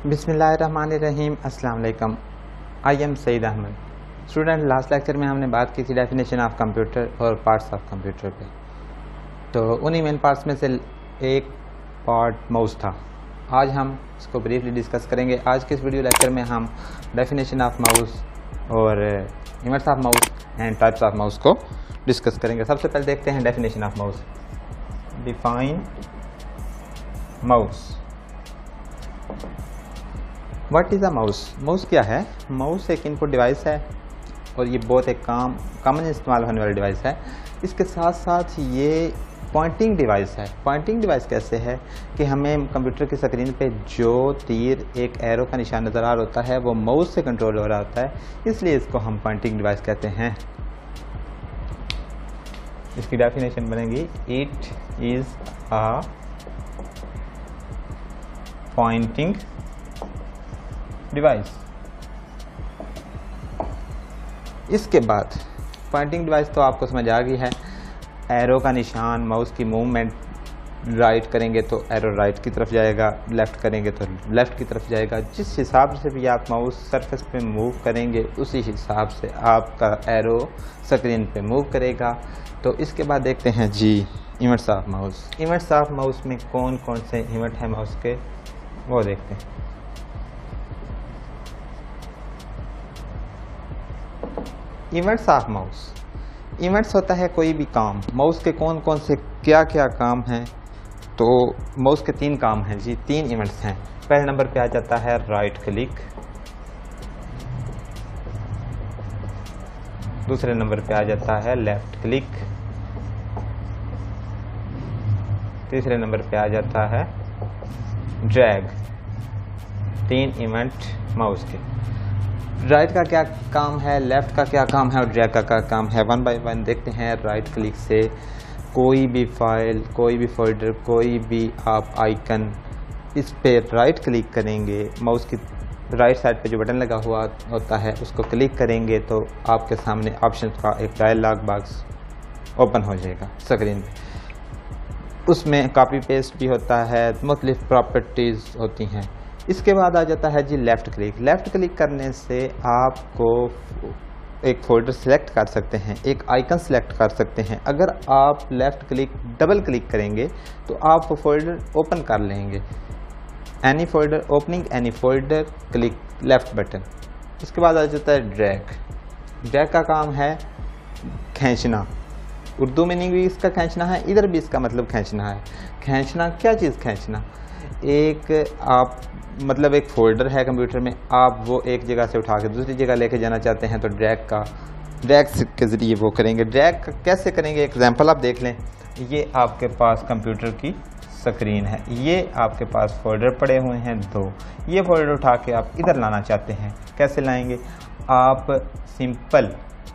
बिस्मिल्लाहिर्रहमानिर्रहीम। अस्सलाम वालेकुम। I am Saeed Ahmad. Student, last lecture में हमने बात की थी डेफिनेशन ऑफ कंप्यूटर और पार्ट्स ऑफ कंप्यूटर पे। तो उन्हीं मेन पार्ट्स में से एक पार्ट माउस था। आज हम इसको ब्रीफली डिस्कस करेंगे। आज के इस वीडियो लेक्चर में हम डेफिनेशन ऑफ माउस और units of mouse and types of mouse को डिस्कस करेंगे। सबसे पहले देखते हैं definition of mouse. Define mouse. What is a mouse? Mouse क्या है? माउस एक इनपुट डिवाइस है और ये बहुत एक कॉमन इस्तेमाल होने वाली डिवाइस है। इसके साथ साथ ये पॉइंटिंग डिवाइस है। पॉइंटिंग डिवाइस कैसे है कि हमें कंप्यूटर की स्क्रीन पे जो तीर एक एरो का निशान नज़र आ रहा होता है वो माउस से कंट्रोल हो रहा होता है, इसलिए इसको हम पॉइंटिंग डिवाइस कहते हैं। इसकी डेफिनेशन बनेगी, it is a pointing device. इसके बाद पॉइंटिंग डिवाइस तो आपको समझ आ गई है। एरो का निशान, माउस की मूवमेंट, राइट करेंगे तो एरो राइट की तरफ जाएगा, लेफ्ट करेंगे तो लेफ्ट की तरफ जाएगा। जिस हिसाब से भी आप माउस सरफेस पे मूव करेंगे उसी हिसाब से आपका एरो स्क्रीन पे मूव करेगा। तो इसके बाद देखते हैं जी units of mouse. Units of mouse में कौन कौन से यूनिट हैं माउस के, वो देखते हैं। Events of mouse. इवेंट्स होता है कोई भी काम। माउस के कौन कौन से क्या क्या काम हैं? तो माउस के 3 काम हैं जी, 3 इवेंट्स हैं। पहले नंबर पे आ जाता है राइट क्लिक, दूसरे नंबर पे आ जाता है लेफ्ट क्लिक, तीसरे नंबर पे आ जाता है ड्रैग। 3 इवेंट माउस के। राइट का क्या काम है, लेफ्ट का क्या काम है और ड्रैग का क्या काम है, वन बाय वन देखते हैं। राइट क्लिक से कोई भी फाइल, कोई भी फोल्डर, कोई भी आप आइकन, इस पे राइट क्लिक करेंगे, माउस की राइट साइड पे जो बटन लगा हुआ होता है उसको क्लिक करेंगे तो आपके सामने ऑप्शन का एक डायलॉग बॉक्स ओपन हो जाएगा स्क्रीन पे। उसमें कॉपी पेस्ट भी होता है, मुख्तलिफ प्रॉपर्टीज़ होती हैं। इसके बाद आ जाता है जी लेफ़्ट क्लिक। लेफ़्ट क्लिक करने से आपको एक फोल्डर सेलेक्ट कर सकते हैं, एक आइकन सेलेक्ट कर सकते हैं। अगर आप लेफ़्ट क्लिक डबल क्लिक करेंगे तो आप फोल्डर ओपन कर लेंगे। Any folder, opening any folder, click left button. इसके बाद आ जाता है ड्रैग। ड्रैग का काम है खींचना। उर्दू मीनिंग भी इसका खींचना है, इधर भी इसका मतलब खींचना है। खींचना क्या चीज़ खींचना? एक आप मतलब एक फोल्डर है कंप्यूटर में, आप वो एक जगह से उठा के दूसरी जगह लेके जाना चाहते हैं तो ड्रैग के ज़रिए वो करेंगे। ड्रैग कैसे करेंगे, एग्जांपल आप देख लें। ये आपके पास कंप्यूटर की स्क्रीन है, ये आपके पास फोल्डर पड़े हुए हैं 2। ये फोल्डर उठा के आप इधर लाना चाहते हैं, कैसे लाएंगे? आप सिंपल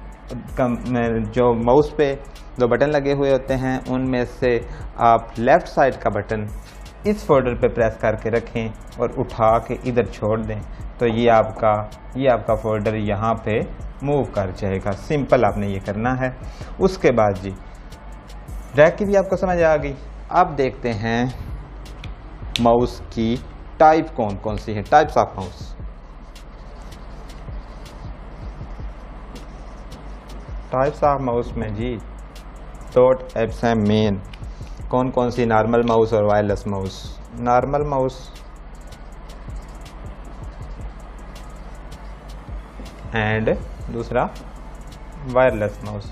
जो माउस पे 2 बटन लगे हुए होते हैं उनमें से आप लेफ़्ट साइड का बटन इस फोल्डर पे प्रेस करके रखें और उठा के इधर छोड़ दें तो ये आपका फोल्डर यहाँ पे मूव कर जाएगा। सिंपल आपने ये करना है। उसके बाद जी ड्रैग की भी आपको समझ आ गई। अब देखते हैं माउस की टाइप कौन कौन सी है, types of mouse. Types of mouse में जी 2 टाइप्स हैं मेन। कौन कौन सी? नॉर्मल माउस और wireless mouse. Normal mouse and दूसरा वायरलेस माउस।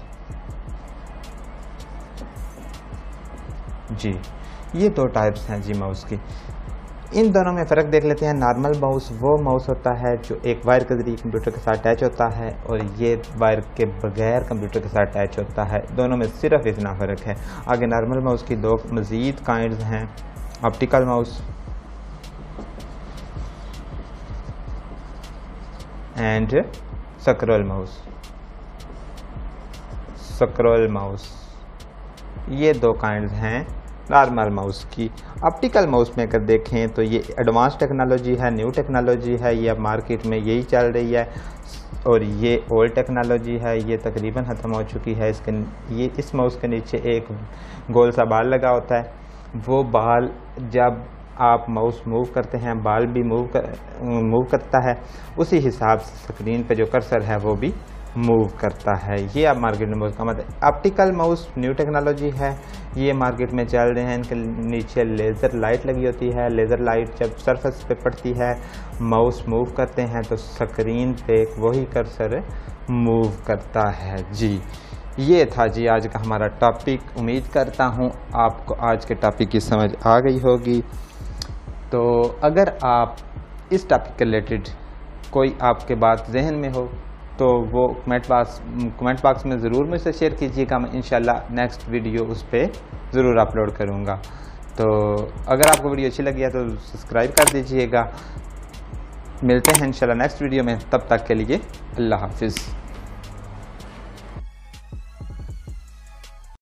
जी ये 2 टाइप्स हैं जी माउस की। इन दोनों में फ़र्क देख लेते हैं। नॉर्मल माउस वो माउस होता है जो एक वायर के जरिए कंप्यूटर के साथ अटैच होता है और ये वायर के बगैर कंप्यूटर के साथ अटैच होता है। दोनों में सिर्फ इतना फ़र्क है। आगे नॉर्मल माउस की 2 मज़ीद काइंड्स हैं, optical mouse and scroll mouse. Scroll mouse, ये 2 काइंड्स हैं नॉर्मल माउस की। ऑप्टिकल माउस में अगर देखें तो ये एडवांस टेक्नोलॉजी है, न्यू टेक्नोलॉजी है, ये अब मार्केट में यही चल रही है और ये ओल्ड टेक्नोलॉजी है, ये तकरीबन ख़त्म हो चुकी है। इस माउस के नीचे एक गोल सा बाल लगा होता है। वो बाल जब आप माउस मूव करते हैं, बाल भी मूव करता है, उसी हिसाब से स्क्रीन पे जो कर्सर है वो भी मूव करता है। ये आप मार्केट में माउस का मतलब ऑप्टिकल माउस न्यू टेक्नोलॉजी है, ये मार्केट में चल रहे हैं। इनके नीचे लेज़र लाइट लगी होती है, लेज़र लाइट जब सरफेस पे पड़ती है, माउस मूव करते हैं तो स्क्रीन पे वही कर्सर मूव करता है। जी ये था जी आज का हमारा टॉपिक। उम्मीद करता हूँ आपको आज के टॉपिक की समझ आ गई होगी। तो अगर आप इस टॉपिक के रिलेटेड कोई आपके बात जहन में हो तो वो कमेंट बॉक्स में ज़रूर मुझसे शेयर कीजिएगा। मैं इंशाल्लाह नेक्स्ट वीडियो उस पर ज़रूर अपलोड करूँगा। तो अगर आपको वीडियो अच्छी लगी है तो सब्सक्राइब कर दीजिएगा। मिलते हैं इंशाल्लाह नेक्स्ट वीडियो में, तब तक के लिए अल्लाह हाफिज़।